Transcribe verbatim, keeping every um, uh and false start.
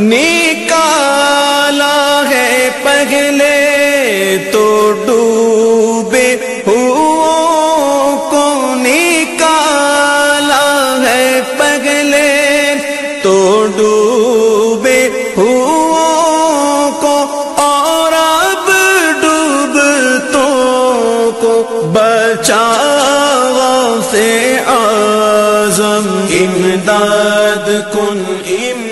निकाला है पहले तो डूबे हुओं को निकाला है पहले तो डूबे हुओं को और अब डूबतों को बचाओ से आज़म इमदाद कुन इम